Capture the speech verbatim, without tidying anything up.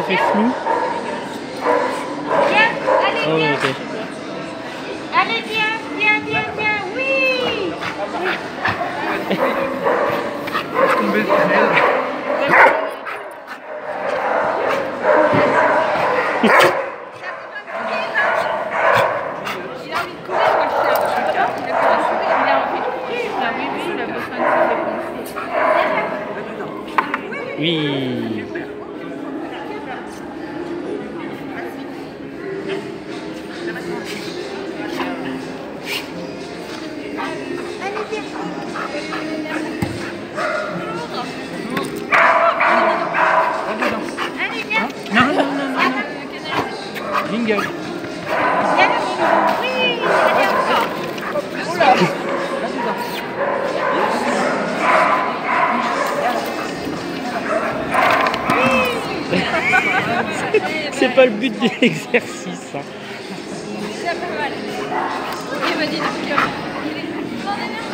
fait flou. Viens, allez, Oh, viens. ok. Allez, viens, viens, viens, viens, oui. Tomber le tunnel. Il a envie de courir, moi, le chat. Il a envie de courir, là, oui, oui, il a besoin de se dépenser. Oui. Allez, viens. Allez, viens. Non, non, non, non, non. Jingle. Viens, oui, allez encore. Oula. C'est pas le but de l'exercice. Hein. C'est pas mal. Il m'a dit de